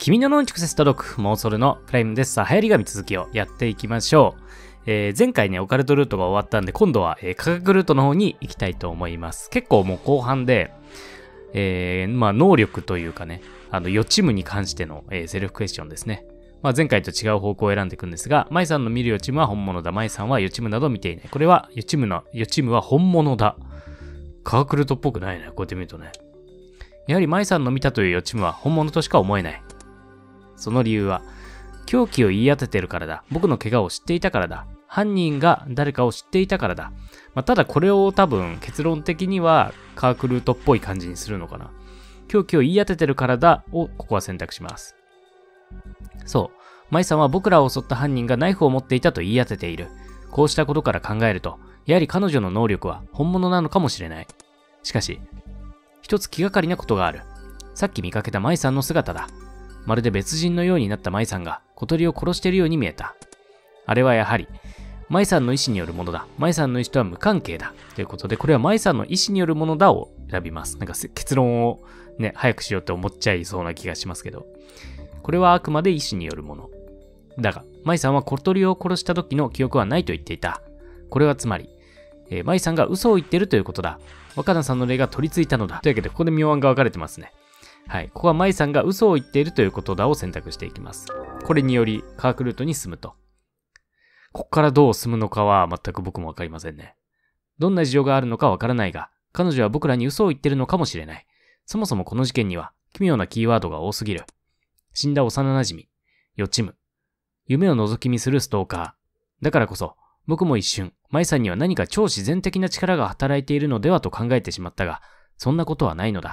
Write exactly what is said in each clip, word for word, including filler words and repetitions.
君の脳に直接届く妄想のプライムです。さあ、流行り紙続きをやっていきましょう。えー、前回ね、オカルトルートが終わったんで、今度は、えー、科学ルートの方に行きたいと思います。結構もう後半で、えー、まあ、能力というかね、あの、予知夢に関しての、えー、セルフクエスチョンですね。まあ、前回と違う方向を選んでいくんですが、舞さんの見る予知夢は本物だ。舞さんは予知夢など見ていない。これは予知夢の、予知夢は本物だ。科学ルートっぽくないね。こうやって見るとね。やはり舞さんの見たという予知夢は本物としか思えない。その理由は、凶器を言い当ててるからだ。僕の怪我を知っていたからだ。犯人が誰かを知っていたからだ。まあ、ただこれを多分結論的には科学ルートっぽい感じにするのかな。凶器を言い当ててるからだをここは選択します。そう。舞さんは僕らを襲った犯人がナイフを持っていたと言い当てている。こうしたことから考えると、やはり彼女の能力は本物なのかもしれない。しかし、一つ気がかりなことがある。さっき見かけた舞さんの姿だ。まるで別人のようになった舞さんが小鳥を殺しているように見えた。あれはやはり、舞さんの意思によるものだ。舞さんの意思とは無関係だ。ということで、これは舞さんの意思によるものだを選びます。なんか結論をね、早くしようって思っちゃいそうな気がしますけど。これはあくまで意思によるもの。だが、舞さんは小鳥を殺した時の記憶はないと言っていた。これはつまり、えー、舞さんが嘘を言っているということだ。若菜さんの例が取り付いたのだ。というわけで、ここで妙案が分かれてますね。はい。ここは舞さんが嘘を言っているということだを選択していきます。これにより科学ルートに進むと。ここからどう進むのかは全く僕もわかりませんね。どんな事情があるのかわからないが、彼女は僕らに嘘を言っているのかもしれない。そもそもこの事件には奇妙なキーワードが多すぎる。死んだ幼馴染、予知夢、夢を覗き見するストーカー。だからこそ、僕も一瞬、舞さんには何か超自然的な力が働いているのではと考えてしまったが、そんなことはないのだ。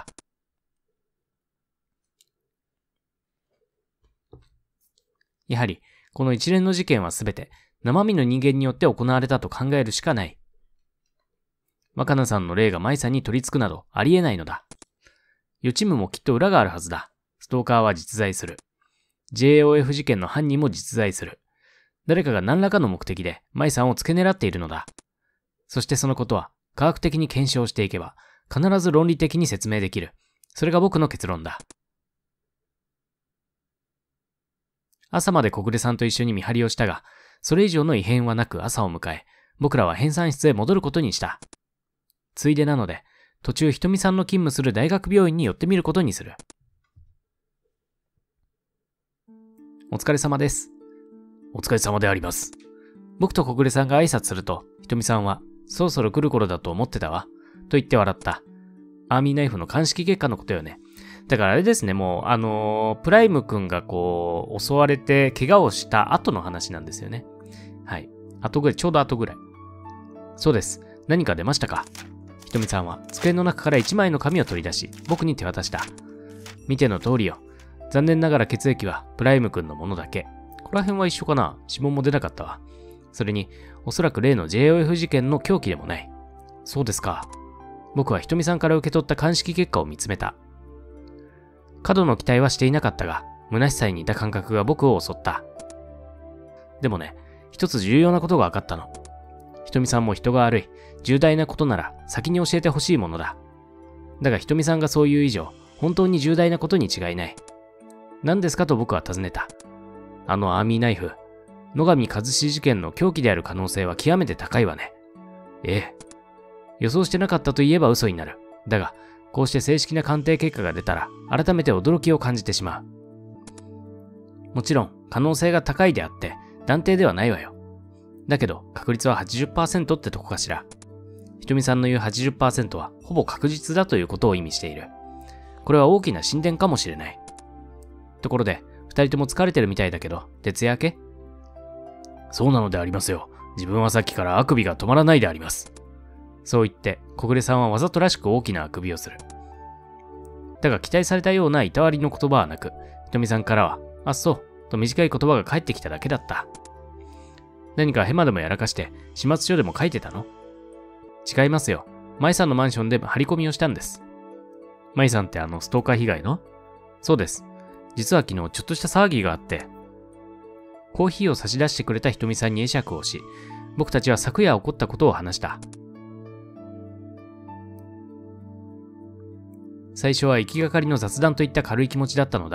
やはり、この一連の事件はすべて生身の人間によって行われたと考えるしかない。若菜さんの霊が舞さんに取り付くなどありえないのだ。予知夢もきっと裏があるはずだ。ストーカーは実在する。ジェイオーエフ 事件の犯人も実在する。誰かが何らかの目的で舞さんを付け狙っているのだ。そしてそのことは科学的に検証していけば必ず論理的に説明できる。それが僕の結論だ。朝まで小暮さんと一緒に見張りをしたが、それ以上の異変はなく朝を迎え、僕らは編纂室へ戻ることにした。ついでなので、途中ひとみさんの勤務する大学病院に寄ってみることにする。お疲れ様です。お疲れ様であります。僕と小暮さんが挨拶すると、ひとみさんは、そろそろ来る頃だと思ってたわ。と言って笑った。アーミーナイフの鑑識結果のことよね。だからあれですね、もう、あのー、プライム君がこう、襲われて怪我をした後の話なんですよね。はい。後ぐらい、ちょうど後ぐらい。そうです。何か出ましたか？ひとみさんは机の中から一枚の紙を取り出し、僕に手渡した。見ての通りよ。残念ながら血液はプライム君のものだけ。ここら辺は一緒かな？指紋も出なかったわ。それに、おそらく例の ジェイオーエフ 事件の凶器でもない。そうですか。僕はひとみさんから受け取った鑑識結果を見つめた。過度の期待はしていなかったが、虚しさに似た感覚が僕を襲った。でもね、一つ重要なことが分かったの。ひとみさんも人が悪い、重大なことなら先に教えてほしいものだ。だがひとみさんがそういう以上、本当に重大なことに違いない。何ですかと僕は尋ねた。あのアーミーナイフ、野上和志事件の凶器である可能性は極めて高いわね。ええ。予想してなかったと言えば嘘になる。だが、こうして正式な鑑定結果が出たら、改めて驚きを感じてしまう。もちろん、可能性が高いであって、断定ではないわよ。だけど、確率は はちじゅっパーセント ってとこかしら。ひとみさんの言う はちじゅっパーセント は、ほぼ確実だということを意味している。これは大きな進展かもしれない。ところで、二人とも疲れてるみたいだけど、徹夜明け？そうなのでありますよ。自分はさっきからあくびが止まらないであります。そう言って、小暮さんはわざとらしく大きなあくびをする。だが期待されたようないたわりの言葉はなく、ひとみさんからは、あっそう、と短い言葉が返ってきただけだった。何かヘマでもやらかして、始末書でも書いてたの？違いますよ。舞さんのマンションで張り込みをしたんです。舞さんってあのストーカー被害の？そうです。実は昨日ちょっとした騒ぎがあって、コーヒーを差し出してくれたひとみさんに会釈をし、僕たちは昨夜起こったことを話した。最初は行きがかりの雑談といった軽い気持ちだったのだが、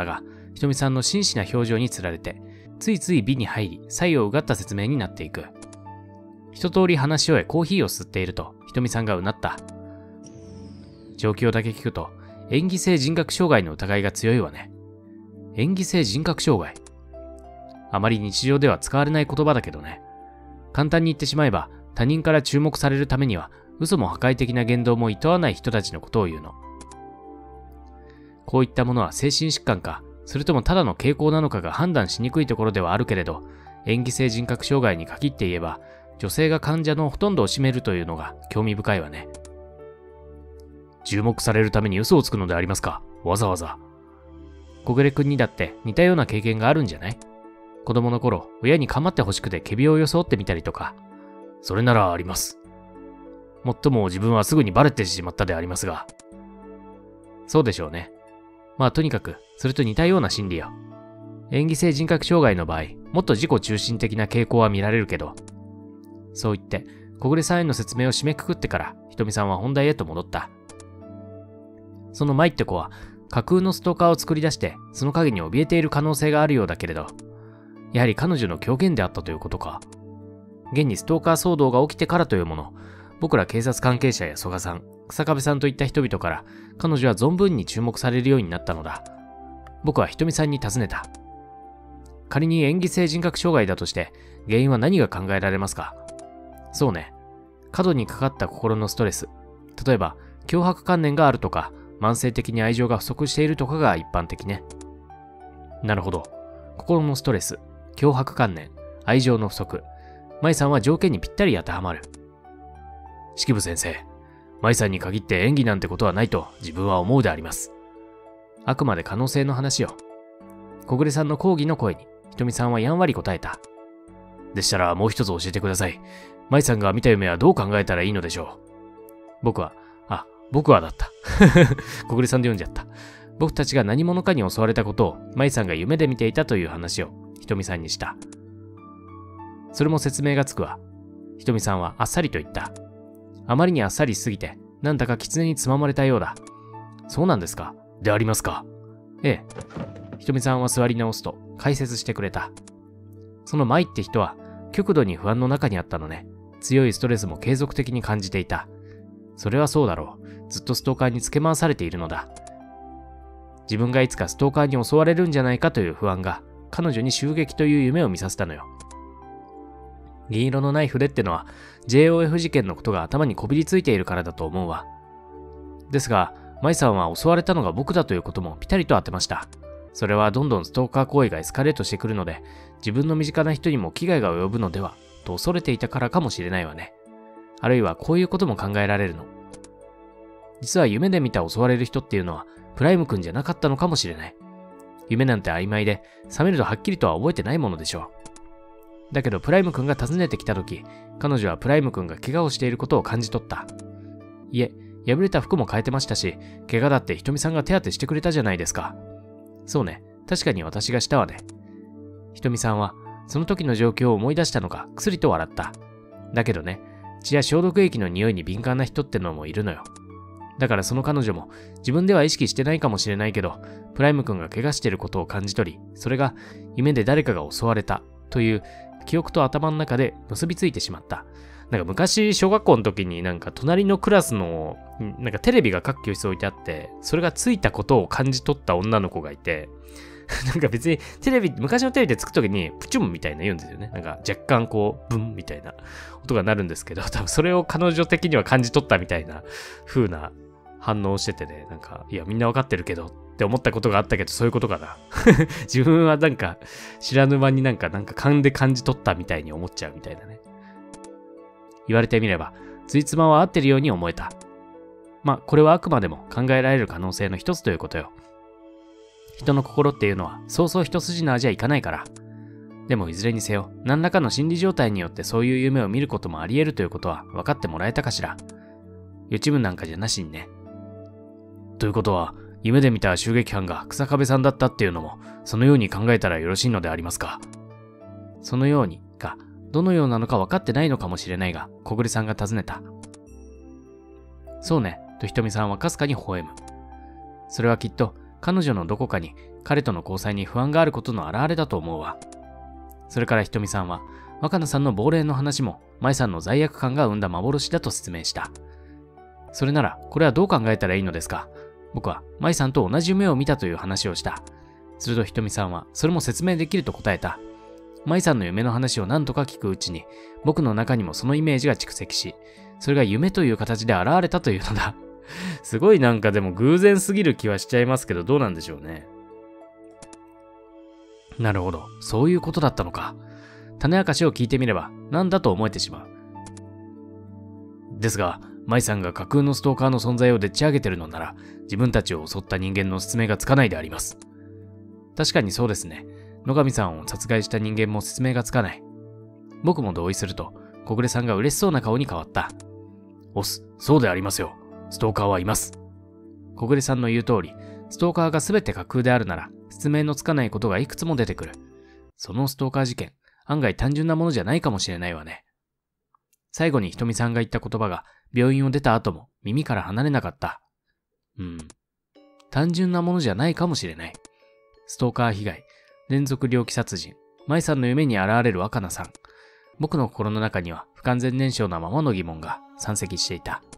ひとみさんの真摯な表情につられて、ついつい美に入り、才をうがった説明になっていく。一通り話し終えコーヒーを吸っていると、ひとみさんがうなった。状況だけ聞くと、演技性人格障害の疑いが強いわね。演技性人格障害。あまり日常では使われない言葉だけどね。簡単に言ってしまえば、他人から注目されるためには、嘘も破壊的な言動も厭わない人たちのことを言うの。こういったものは精神疾患か、それともただの傾向なのかが判断しにくいところではあるけれど、演技性人格障害に限って言えば、女性が患者のほとんどを占めるというのが興味深いわね。注目されるために嘘をつくのでありますか、わざわざ。小暮くんにだって似たような経験があるんじゃない？子供の頃、親に構ってほしくて仮病を装ってみたりとか。それならあります。もっとも自分はすぐにバレてしまったでありますが。そうでしょうね。まあとにかく、それと似たような心理よ。演技性人格障害の場合、もっと自己中心的な傾向は見られるけど、そう言って、小暮さんへの説明を締めくくってから、ひとみさんは本題へと戻った。その舞って子は、架空のストーカーを作り出して、その影に怯えている可能性があるようだけれど、やはり彼女の狂言であったということか。現にストーカー騒動が起きてからというもの、僕ら警察関係者や曽我さん、日下部さんといった人々から、彼女は存分に注目されるようになったのだ。僕はひとみさんに尋ねた。仮に演技性人格障害だとして、原因は何が考えられますか？そうね。過度にかかった心のストレス。例えば、強迫観念があるとか、慢性的に愛情が不足しているとかが一般的ね。なるほど。心のストレス、強迫観念、愛情の不足。舞さんは条件にぴったり当てはまる。式部先生、舞さんに限って演技なんてことはないと自分は思うであります。あくまで可能性の話よ。小暮さんの抗議の声に、ひとみさんはやんわり答えた。でしたらもう一つ教えてください。舞さんが見た夢はどう考えたらいいのでしょう。僕は、あ、僕はだった。小暮さんで読んじゃった。僕たちが何者かに襲われたことを舞さんが夢で見ていたという話をひとみさんにした。それも説明がつくわ。ひとみさんはあっさりと言った。あまりにあっさりしすぎて、なんだか狐につままれたようだ。そうなんですか？でありますか？ええ。ひとみさんは座り直すと解説してくれた。その舞って人は極度に不安の中にあったのね。強いストレスも継続的に感じていた。それはそうだろう。ずっとストーカーにつけ回されているのだ。自分がいつかストーカーに襲われるんじゃないかという不安が彼女に襲撃という夢を見させたのよ。銀色のない筆ってのは ジェイオーエフ 事件のことが頭にこびりついているからだと思うわ。ですが、舞さんは襲われたのが僕だということもピタリと当てました。それはどんどんストーカー行為がエスカレートしてくるので、自分の身近な人にも危害が及ぶのではと恐れていたからかもしれないわね。あるいはこういうことも考えられるの。実は夢で見た襲われる人っていうのはプライム君じゃなかったのかもしれない。夢なんて曖昧で、覚めるとはっきりとは覚えてないものでしょう。だけどプライム君が訪ねてきた時、彼女はプライム君が怪我をしていることを感じ取った。いえ、破れた服も変えてましたし、怪我だってひとみさんが手当てしてくれたじゃないですか。そうね、確かに私がしたわね。ひとみさんは、その時の状況を思い出したのか、くすりと笑った。だけどね、血や消毒液の匂いに敏感な人ってのもいるのよ。だからその彼女も、自分では意識してないかもしれないけど、プライム君が怪我してることを感じ取り、それが夢で誰かが襲われたという記憶と頭の中で結びついてしまった。なんか昔小学校の時になんか隣のクラスのなんかテレビが各教室置いてあって、それがついたことを感じ取った女の子がいて、なんか別にテレビ、昔のテレビでつく時にプチュンみたいな言うんですよね。なんか若干こうブンみたいな音が鳴るんですけど、多分それを彼女的には感じ取ったみたいな風な反応をしててね、なんかいやみんなわかってるけどって思ったことがあったけど、そういうことかな。自分はなんか知らぬ間になんかなんか勘で感じ取ったみたいに思っちゃうみたいなね。言われてみれば、ついつまは合ってるように思えた。まあ、これはあくまでも考えられる可能性の一つということよ。人の心っていうのは、そうそう一筋縄じゃいかないから。でもいずれにせよ、何らかの心理状態によってそういう夢を見ることもあり得るということは分かってもらえたかしら。予知夢なんかじゃなしにね。ということは、夢で見た襲撃犯が日下部さんだったっていうのも、そのように考えたらよろしいのでありますか。そのようにか、どのようなのか分かってないのかもしれないが、小暮さんが尋ねた。そうね、とひとみさんはかすかに微笑む。それはきっと、彼女のどこかに彼との交際に不安があることの表れだと思うわ。それからひとみさんは、若菜さんの亡霊の話も、舞さんの罪悪感が生んだ幻だと説明した。それなら、これはどう考えたらいいのですか？僕は、舞さんと同じ夢を見たという話をした。するとひとみさんは、それも説明できると答えた。舞さんの夢の話を何とか聞くうちに、僕の中にもそのイメージが蓄積し、それが夢という形で現れたというのだ。すごいなんかでも偶然すぎる気はしちゃいますけど、どうなんでしょうね。なるほど。そういうことだったのか。種明かしを聞いてみれば、なんだと思えてしまう。ですが、舞さんが架空のストーカーの存在をでっち上げてるのなら、自分たちを襲った人間の説明がつかないであります。確かにそうですね。野上さんを殺害した人間も説明がつかない。僕も同意すると、小暮さんが嬉しそうな顔に変わった。おす、そうでありますよ。ストーカーはいます。小暮さんの言う通り、ストーカーが全て架空であるなら、説明のつかないことがいくつも出てくる。そのストーカー事件、案外単純なものじゃないかもしれないわね。最後にひとみさんが言った言葉が、病院を出た後も耳から離れなかった。うん。単純なものじゃないかもしれない。ストーカー被害、連続猟奇殺人、舞さんの夢に現れる若菜さん。僕の心の中には不完全燃焼なままの疑問が山積していた。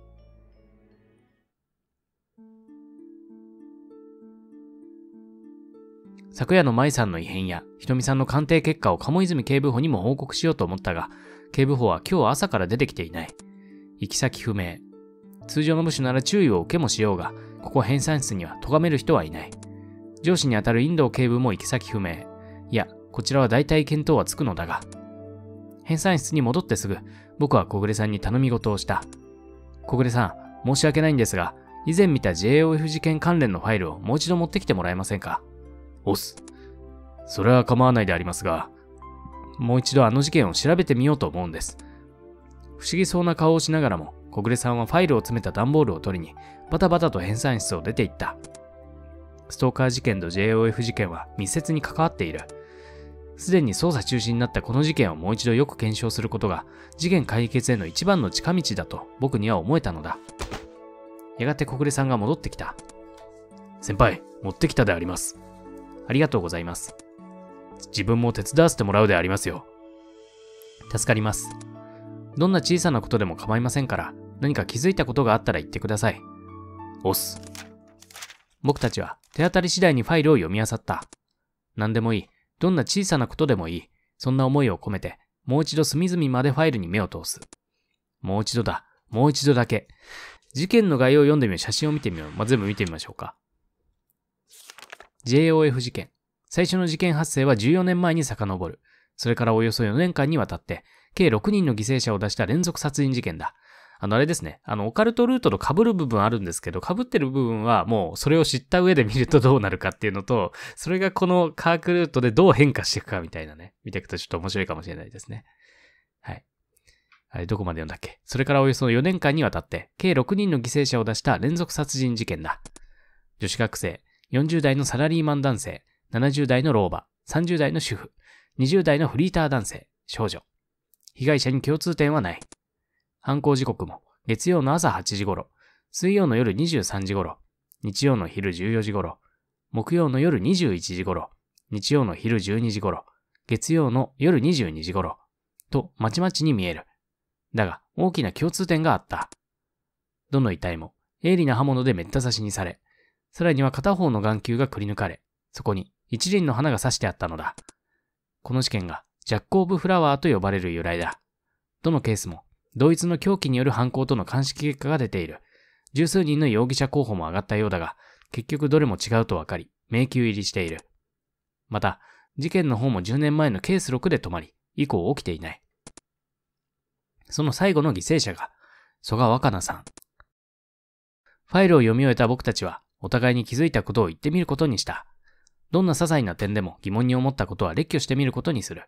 昨夜の舞さんの異変やひとみさんの鑑定結果を鴨泉警部補にも報告しようと思ったが、警部補は今日朝から出てきていない。行き先不明。通常の部署なら注意を受けもしようが、ここ編纂室には咎める人はいない。上司にあたるインド警部も行き先不明。いや、こちらは大体見当はつくのだが。編纂室に戻ってすぐ、僕は小暮さんに頼み事をした。小暮さん、申し訳ないんですが、以前見た ジェイオーエフ 事件関連のファイルをもう一度持ってきてもらえませんか？おす。それは構わないでありますが、もう一度あの事件を調べてみようと思うんです。不思議そうな顔をしながらも、小暮さんはファイルを詰めた段ボールを取りに、バタバタと編纂室を出て行った。ストーカー事件と ジェイオーエフ 事件は密接に関わっている。すでに捜査中止になったこの事件をもう一度よく検証することが、事件解決への一番の近道だと僕には思えたのだ。やがて小暮さんが戻ってきた。先輩、持ってきたであります。ありがとうございます。自分も手伝わせてもらうでありますよ。助かります。どんな小さなことでも構いませんから、何か気づいたことがあったら言ってください。おす。僕たちは手当たり次第にファイルを読み漁った。何でもいい。どんな小さなことでもいい。そんな思いを込めて、もう一度隅々までファイルに目を通す。もう一度だ。もう一度だけ。事件の概要を読んでみよう。写真を見てみよう。まあ、全部見てみましょうか。ジェイオーエフ 事件。最初の事件発生はじゅうよねんまえに遡る。それからおよそよねんかんにわたって、計ろくにんの犠牲者を出した連続殺人事件だ。あのあれですね。あの、オカルトルートと被る部分あるんですけど、被ってる部分はもうそれを知った上で見るとどうなるかっていうのと、それがこの科学ルートでどう変化していくかみたいなね。見ていくとちょっと面白いかもしれないですね。はい。あれ、どこまで読んだっけ？それからおよそよねんかんにわたって、計ろくにんの犠牲者を出した連続殺人事件だ。女子学生、よんじゅう代のサラリーマン男性、ななじゅう代の老婆、さんじゅう代の主婦、にじゅう代のフリーター男性、少女。被害者に共通点はない。犯行時刻も、月曜の朝はちじ頃、水曜の夜にじゅうさんじ頃、日曜の昼じゅうよじ頃、木曜の夜にじゅういちじ頃、日曜の昼じゅうにじ頃、月曜の夜にじゅうにじ頃、とまちまちに見える。だが、大きな共通点があった。どの遺体も、鋭利な刃物でめった刺しにされ、さらには片方の眼球がくり抜かれ、そこに一輪の花が刺してあったのだ。この事件が、ジャック・オブ・フラワーと呼ばれる由来だ。どのケースも、同一の凶器による犯行との鑑識結果が出ている。十数人の容疑者候補も上がったようだが、結局どれも違うと分かり、迷宮入りしている。また、事件の方もじゅうねんまえのケースろくで止まり、以降起きていない。その最後の犠牲者が、曽我若菜さん。ファイルを読み終えた僕たちは、お互いに気づいたことを言ってみることにした。どんな些細な点でも疑問に思ったことは列挙してみることにする。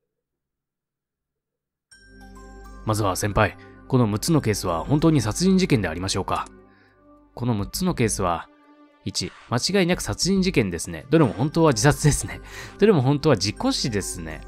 まずは先輩、このむっつのケースは本当に殺人事件でありましょうか？このむっつのケースは、いち、間違いなく殺人事件ですね。どれも本当は自殺ですね。どれも本当は事故死ですね。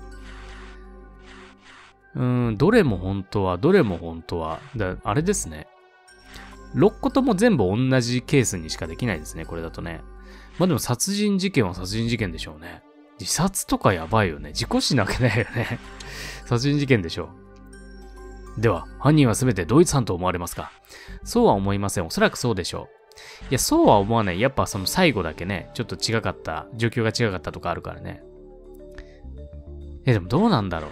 うーん、どれも本当は、どれも本当は、だあれですね。ろっことも全部同じケースにしかできないですね、これだとね。 まあでも殺人事件は殺人事件でしょうね。自殺とかやばいよね。事故死なわけないよね。殺人事件でしょう。では、犯人はすべて同一犯と思われますか？そうは思いません。おそらくそうでしょう。いや、そうは思わない。やっぱその最後だけね、ちょっと違かった、状況が違かったとかあるからね。え、でもどうなんだろう。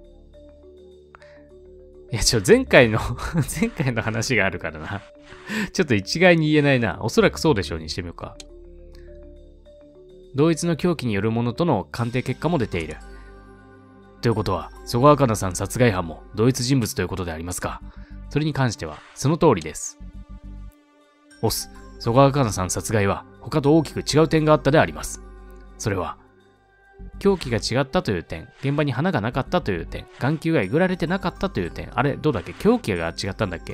いや、ちょ、前回の、前回の話があるからな。ちょっと一概に言えないな。おそらくそうでしょうにしてみようか。同一の凶器によるものとの鑑定結果も出ている。ということは、曽川香奈さん殺害犯も同一人物ということでありますか？それに関しては、その通りです。オス、曽川香奈さん殺害は他と大きく違う点があったであります。それは、凶器が違ったという点、現場に花がなかったという点、眼球がえぐられてなかったという点、あれ、どうだっけ？凶器が違ったんだっけ？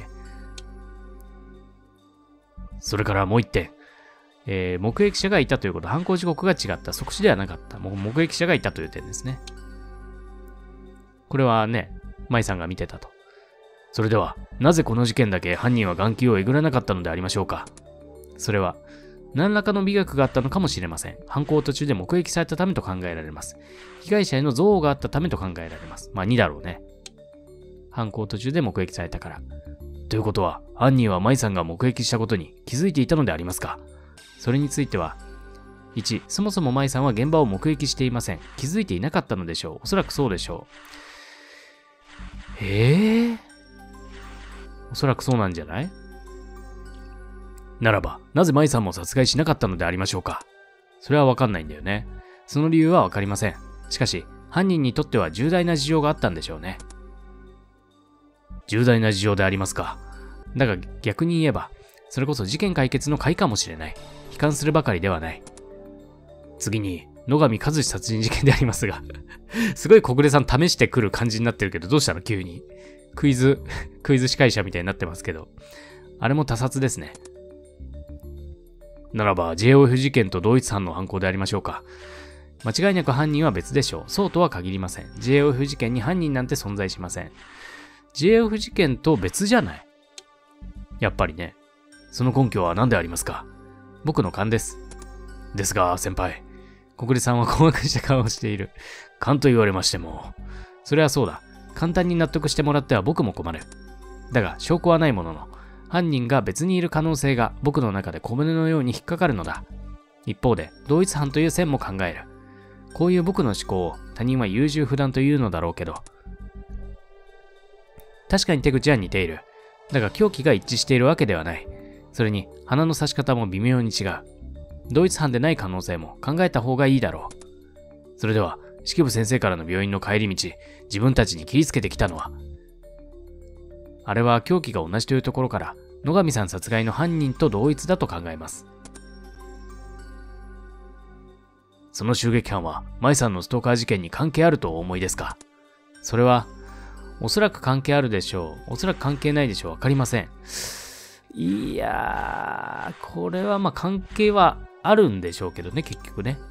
それからもう一点。えー、目撃者がいたということ、犯行時刻が違った、即死ではなかった。もう目撃者がいたという点ですね。これはね、舞さんが見てたと。それでは、なぜこの事件だけ犯人は眼球をえぐらなかったのでありましょうか？それは、何らかの美学があったのかもしれません。犯行途中で目撃されたためと考えられます。被害者への憎悪があったためと考えられます。まあにだろうね。犯行途中で目撃されたから。ということは、犯人は舞さんが目撃したことに気づいていたのでありますか？それについては、いち、そもそも舞さんは現場を目撃していません。気づいていなかったのでしょう。おそらくそうでしょう。えー、おそらくそうなんじゃない？ならば、なぜ舞さんも殺害しなかったのでありましょうか？それはわかんないんだよね。その理由はわかりません。しかし、犯人にとっては重大な事情があったんでしょうね。重大な事情でありますか。だが逆に言えば、それこそ事件解決の鍵かもしれない。悲観するばかりではない。次に、野上和志殺人事件でありますが、すごい小暮さん試してくる感じになってるけど、どうしたの急に。クイズ、クイズ司会者みたいになってますけど。あれも他殺ですね。ならば、ジェイオーエフ 事件と同一犯の犯行でありましょうか。間違いなく犯人は別でしょう。そうとは限りません。ジェイオーエフ 事件に犯人なんて存在しません。ジェイオーエフ 事件と別じゃない？やっぱりね。その根拠は何でありますか？僕の勘です。ですが、先輩。小暮さんは困惑した顔をしている。勘と言われましても。それはそうだ。簡単に納得してもらっては僕も困る。だが、証拠はないものの、犯人が別にいる可能性が僕の中で小舟のように引っかかるのだ。一方で、同一犯という線も考える。こういう僕の思考を他人は優柔不断というのだろうけど。確かに手口は似ている。だが凶器が一致しているわけではない。それに、鼻の刺し方も微妙に違う。同一犯でない可能性も考えた方がいいだろう。それでは、式部先生からの病院の帰り道、自分たちに切りつけてきたのは、あれは凶器が同じというところから、野上さん殺害の犯人と同一だと考えます。その襲撃犯は、舞さんのストーカー事件に関係あるとお思いですか？それは、おそらく関係あるでしょう。おそらく関係ないでしょう。わかりません。いやー、これはまあ関係はあるんでしょうけどね、結局ね。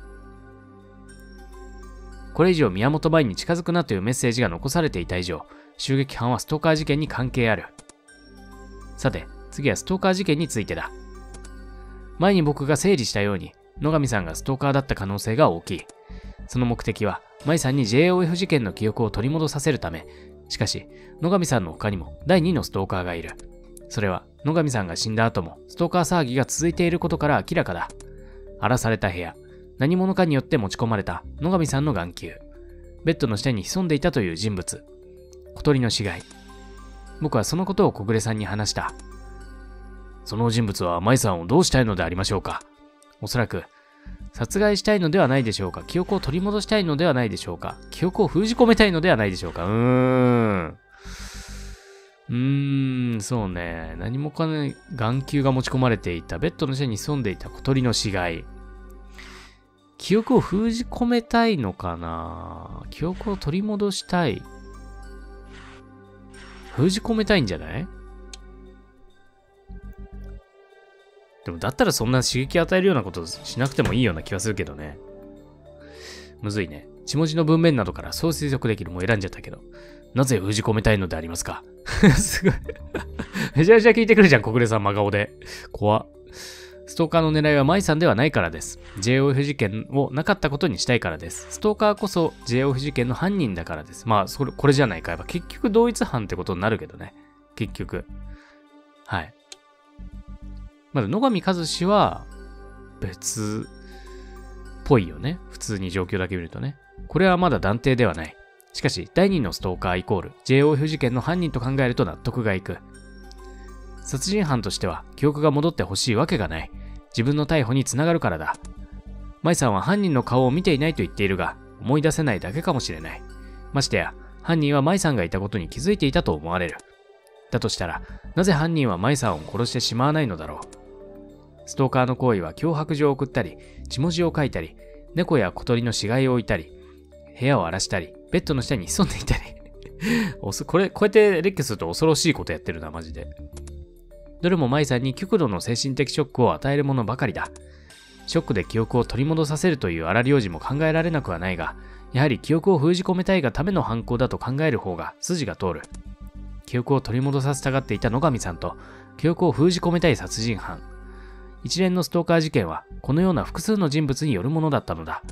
これ以上宮本舞に近づくなというメッセージが残されていた以上、襲撃犯はストーカー事件に関係ある。さて、次はストーカー事件についてだ。前に僕が整理したように、野上さんがストーカーだった可能性が大きい。その目的は、舞さんに ジェイオーエフ 事件の記憶を取り戻させるため。しかし、野上さんの他にもだいにのストーカーがいる。それは、野上さんが死んだ後もストーカー騒ぎが続いていることから明らかだ。荒らされた部屋、何者かによって持ち込まれた野上さんの眼球、ベッドの下に潜んでいたという人物、小鳥の死骸。僕はそのことを小暮さんに話した。その人物は舞さんをどうしたいのでありましょうか。おそらく、殺害したいのではないでしょうか。記憶を取り戻したいのではないでしょうか。記憶を封じ込めたいのではないでしょうか。うーん。うーん、そうね。何もかね、眼球が持ち込まれていた。ベッドの下に潜んでいた小鳥の死骸。記憶を封じ込めたいのかな？記憶を取り戻したい。封じ込めたいんじゃない？でもだったらそんな刺激与えるようなことしなくてもいいような気がするけどね。むずいね。血文字の文面などからそう推測できるも選んじゃったけど。なぜ封じ込めたいのでありますか？すごい。めちゃめちゃ聞いてくるじゃん、小暮さん真顔で。怖っ。 ストーカーの狙いは舞さんではないからです。ジェイオーエフ 事件をなかったことにしたいからです。ストーカーこそ ジェイオーエフ 事件の犯人だからです。まあ、それ、これじゃないか。やっぱ結局同一犯ってことになるけどね。結局。はい。まだ野上和志は別っぽいよね。普通に状況だけ見るとね。これはまだ断定ではない。しかし、第二のストーカーイコール ジェイオーエフ 事件の犯人と考えると納得がいく。殺人犯としては記憶が戻ってほしいわけがない。自分の逮捕につながるからだ。舞さんは犯人の顔を見ていないと言っているが、思い出せないだけかもしれない。ましてや、犯人は舞さんがいたことに気づいていたと思われる。だとしたら、なぜ犯人は舞さんを殺してしまわないのだろう。ストーカーの行為は脅迫状を送ったり、血文字を書いたり、猫や小鳥の死骸を置いたり、部屋を荒らしたり、ベッドの下に潜んでいたり。これ、こうやって列挙すると恐ろしいことやってるな、マジで。どれも舞さんに極度の精神的ショックを与えるものばかりだ。ショックで記憶を取り戻させるという荒療治も考えられなくはないが、やはり記憶を封じ込めたいがための犯行だと考える方が筋が通る。記憶を取り戻させたがっていた野上さんと、記憶を封じ込めたい殺人犯。一連のストーカー事件は、このような複数の人物によるものだったのだ。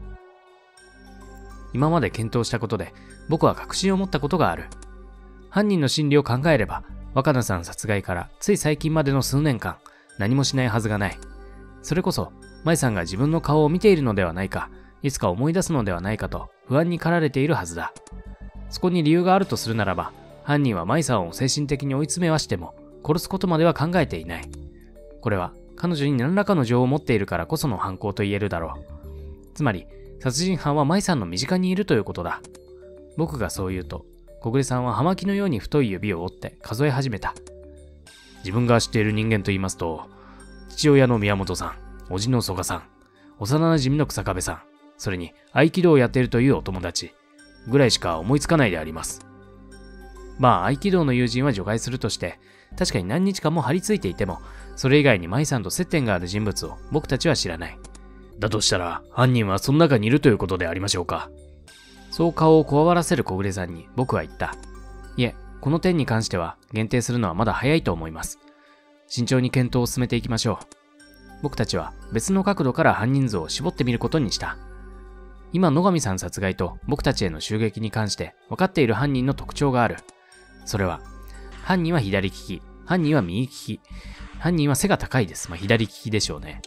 今まで検討したことで、僕は確信を持ったことがある。犯人の心理を考えれば、若菜さん殺害からつい最近までの数年間、何もしないはずがない。それこそ、舞さんが自分の顔を見ているのではないか、いつか思い出すのではないかと不安に駆られているはずだ。そこに理由があるとするならば、犯人は舞さんを精神的に追い詰めはしても、殺すことまでは考えていない。これは、彼女に何らかの情を持っているからこその犯行と言えるだろう。つまり、殺人犯は舞さんの身近にいるということだ。僕がそう言うと、小暮さんは葉巻のように太い指を折って数え始めた。自分が知っている人間と言いますと、父親の宮本さん、叔父の曽我さん、幼馴染の草壁さん、それに合気道をやっているというお友達、ぐらいしか思いつかないであります。まあ合気道の友人は除外するとして、確かに何日間も張り付いていても、それ以外に舞さんと接点がある人物を僕たちは知らない。だとしたら、犯人はその中にいるということでありましょうか。そう顔をこわばらせる小暮さんに僕は言った。いえ、この点に関しては限定するのはまだ早いと思います。慎重に検討を進めていきましょう。僕たちは別の角度から犯人像を絞ってみることにした。今野上さん殺害と僕たちへの襲撃に関して分かっている犯人の特徴がある。それは、犯人は左利き、犯人は右利き、犯人は背が高いです。まあ左利きでしょうね。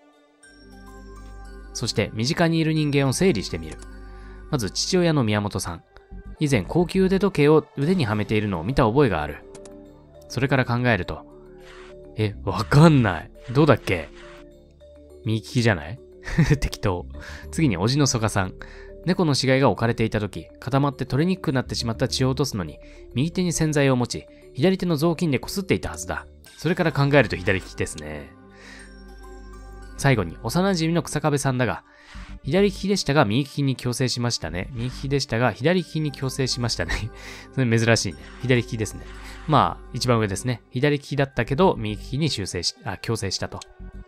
そして身近にいる人間を整理してみる。まず父親の宮本さん。以前高級腕時計を腕にはめているのを見た覚えがある。それから考えると、え、わかんない。どうだっけ？右利きじゃない適当。次に叔父の曽我さん。猫の死骸が置かれていた時、固まって取れにくくなってしまった血を落とすのに、右手に洗剤を持ち、左手の雑巾でこすっていたはずだ。それから考えると左利きですね。最後に幼馴染の草壁さんだが、左利きでしたが右利きに矯正しましたね。右利きでしたが左利きに矯正しましたね。それ珍しいね。左利きですね。まあ、一番上ですね。左利きだったけど、右利きに修正し、あ、矯正したと。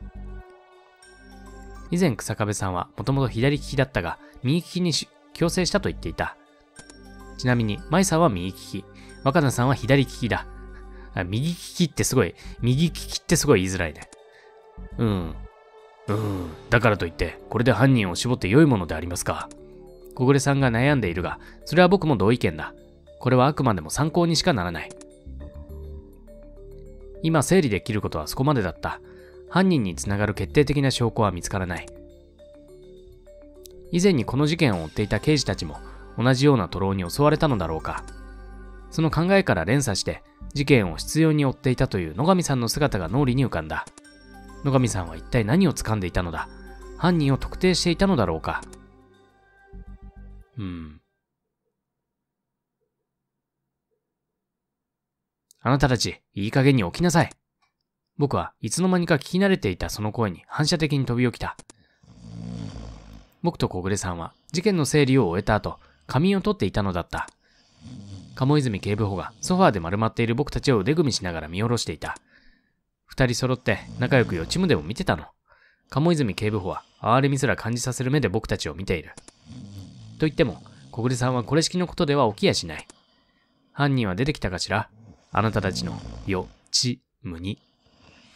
以前草壁さんはもともと左利きだったが、右利きに矯正したと言っていた。ちなみに、舞さんは右利き。若菜さんは左利きだ。あ、右利きってすごい、右利きってすごい言いづらいね。うん。うーん。だからといって、これで犯人を絞って良いものでありますか。小暮さんが悩んでいるが、それは僕も同意見だ。これはあくまでも参考にしかならない。今整理できることはそこまでだった。犯人につながる決定的な証拠は見つからない。以前にこの事件を追っていた刑事たちも同じような徒労に襲われたのだろうか。その考えから連鎖して事件を執拗に追っていたという野上さんの姿が脳裏に浮かんだ。野上さんは一体何を掴んでいたのだ。犯人を特定していたのだろうか。うーん。あなたたち、いい加減に起きなさい。僕はいつの間にか聞き慣れていたその声に反射的に飛び起きた。僕と小暮さんは事件の整理を終えた後、仮眠を取っていたのだった。鴨泉警部補がソファーで丸まっている僕たちを腕組みしながら見下ろしていた。二人揃って仲良く予知夢でも見てたの。鴨泉警部補は哀れみすら感じさせる目で僕たちを見ている。と言っても、小暮さんはこれ式のことでは起きやしない。犯人は出てきたかしら？あなたたちの予知夢に。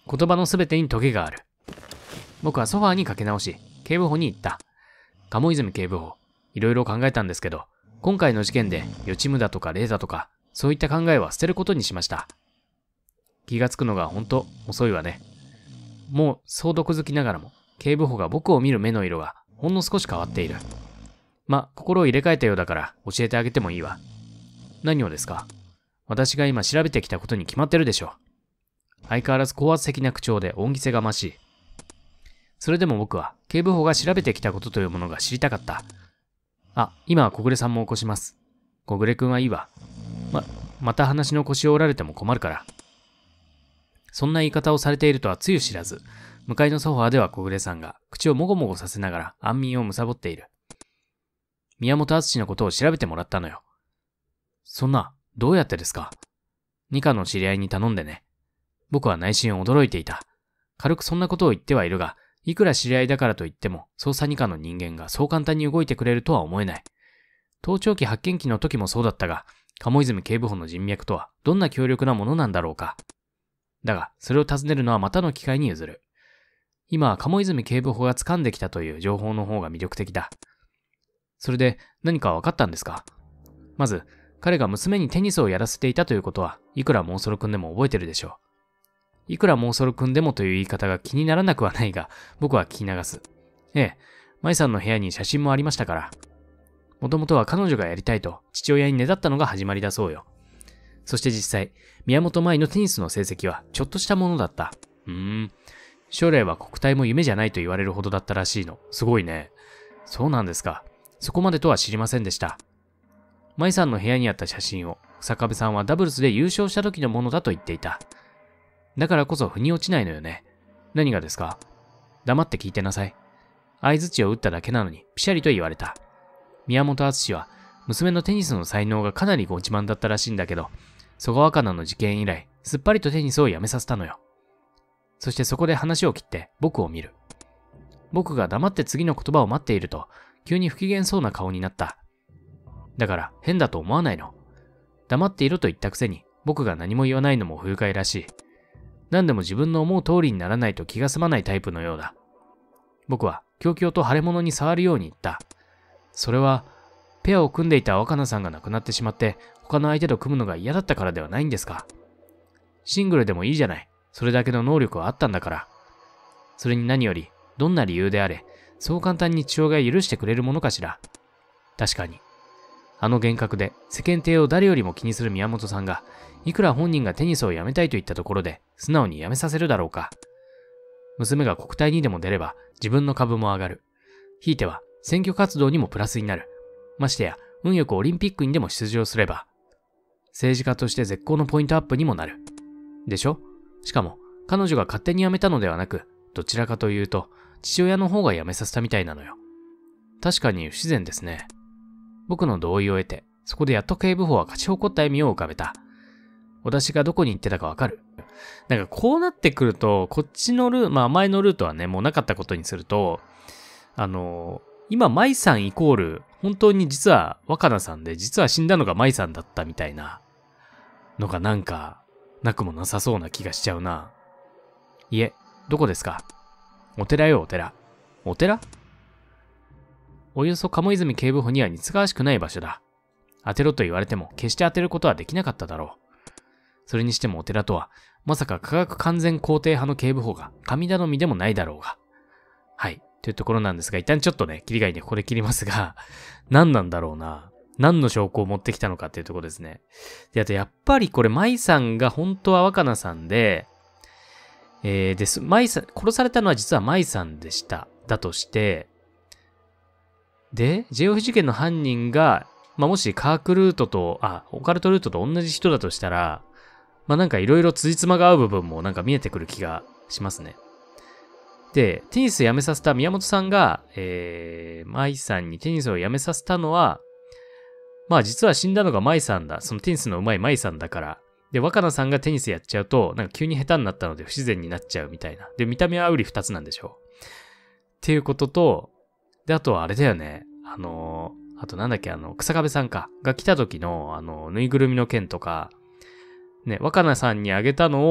言葉のすべてにトゲがある。僕はソファーにかけ直し、警部補に言った。鴨泉警部補、いろいろ考えたんですけど、今回の事件で予知夢だとか霊だとか、そういった考えは捨てることにしました。気がつくのがほんと遅いわね。もう相読好きながらも、警部補が僕を見る目の色がほんの少し変わっている。ま、心を入れ替えたようだから教えてあげてもいいわ。何をですか？私が今調べてきたことに決まってるでしょ。相変わらず高圧的な口調で恩着せがましい。それでも僕は警部補が調べてきたことというものが知りたかった。あ、今は小暮さんも起こします。小暮くんはいいわ。ま、また話の腰を折られても困るから。そんな言い方をされているとはつゆ知らず、向かいのソファーでは小暮さんが口をもごもごさせながら安眠をむさぼっている。宮本敦のことを調べてもらったのよ。そんな、どうやってですか？二課の知り合いに頼んでね。僕は内心驚いていた。軽くそんなことを言ってはいるが、いくら知り合いだからといっても、捜査二課の人間がそう簡単に動いてくれるとは思えない。盗聴器発見器の時もそうだったが、鴨泉警部補の人脈とはどんな強力なものなんだろうか。だが、それを尋ねるのはまたの機会に譲る。今は鴨泉警部補が掴んできたという情報の方が魅力的だ。それで何か分かったんですか？まず、彼が娘にテニスをやらせていたということは、いくらモンソロ君でも覚えてるでしょう。いくらモンソロ君でもという言い方が気にならなくはないが、僕は聞き流す。ええ、舞さんの部屋に写真もありましたから。もともとは彼女がやりたいと父親にねだったのが始まりだそうよ。そして実際、宮本舞のテニスの成績はちょっとしたものだった。うーん。将来は国体も夢じゃないと言われるほどだったらしいの。すごいね。そうなんですか。そこまでとは知りませんでした。舞さんの部屋にあった写真を、坂部さんはダブルスで優勝した時のものだと言っていた。だからこそ腑に落ちないのよね。何がですか？黙って聞いてなさい。相槌を打っただけなのに、ピシャリと言われた。宮本敦は、娘のテニスの才能がかなりご自慢だったらしいんだけど、曽我若菜の事件以来、すっぱりとテニスをやめさせたのよ。そしてそこで話を切って僕を見る。僕が黙って次の言葉を待っていると、急に不機嫌そうな顔になった。だから変だと思わないの。黙っていろと言ったくせに、僕が何も言わないのも不愉快らしい。何でも自分の思う通りにならないと気が済まないタイプのようだ。僕は狂々と腫れ物に触るように言った。それは、ペアを組んでいた若菜さんが亡くなってしまって、他の相手と組むのが嫌だったからではないんですか？シングルでもいいじゃない。それだけの能力はあったんだから。それに何より、どんな理由であれ、そう簡単に父親が許してくれるものかしら。確かに。あの幻覚で世間体を誰よりも気にする宮本さんが、いくら本人がテニスをやめたいと言ったところで、素直にやめさせるだろうか。娘が国体にでも出れば、自分の株も上がる。ひいては、選挙活動にもプラスになる。ましてや、運よくオリンピックにでも出場すれば、政治家として絶好のポイントアップにもなる。でしょ？しかも、彼女が勝手に辞めたのではなく、どちらかというと、父親の方が辞めさせたみたいなのよ。確かに不自然ですね。僕の同意を得て、そこでやっと警部補は勝ち誇った笑みを浮かべた。私がどこに行ってたかわかる？なんかこうなってくると、こっちのルート、まあ前のルートはね、もうなかったことにすると、あのー、今、舞さんイコール、本当に実は若菜さんで、実は死んだのが舞さんだったみたいなのがなんか、なくもなさそうな気がしちゃうな。いえ、どこですか？お寺よ、お寺。お寺？およそ鴨泉警部補には似つがわしくない場所だ。当てろと言われても決して当てることはできなかっただろう。それにしてもお寺とは、まさか科学完全肯定派の警部補が神頼みでもないだろうが。はい。というところなんですが、一旦ちょっとね、切りがいでこれ切りますが、何なんだろうな。何の証拠を持ってきたのかっていうところですね。で、あとやっぱりこれ、舞さんが本当は若菜さんで、えー、です。舞さん、殺されたのは実は舞さんでした。だとして、で、ジェオフ事件の犯人が、まあ、もし科学ルートと、あ、オカルトルートと同じ人だとしたら、まあ、なんかいろいろ辻褄が合う部分もなんか見えてくる気がしますね。で、テニスやめさせた宮本さんが、えー、舞さんにテニスをやめさせたのは、まあ実は死んだのが舞さんだ。そのテニスの上手い舞さんだから。で、若菜さんがテニスやっちゃうと、なんか急に下手になったので不自然になっちゃうみたいな。で、見た目はうり二つなんでしょう。っていうことと、で、あとはあれだよね。あのー、あとなんだっけ、あの、草壁さんか。が来た時の、あの、ぬいぐるみの件とか、ね、若菜さんにあげたのを、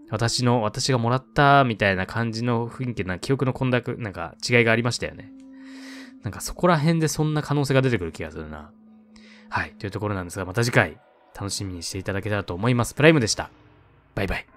私の、私がもらったみたいな感じの雰囲気な記憶の混濁、なんか違いがありましたよね。なんかそこら辺でそんな可能性が出てくる気がするな。はい。というところなんですが、また次回楽しみにしていただけたらと思います。プライムでした。バイバイ。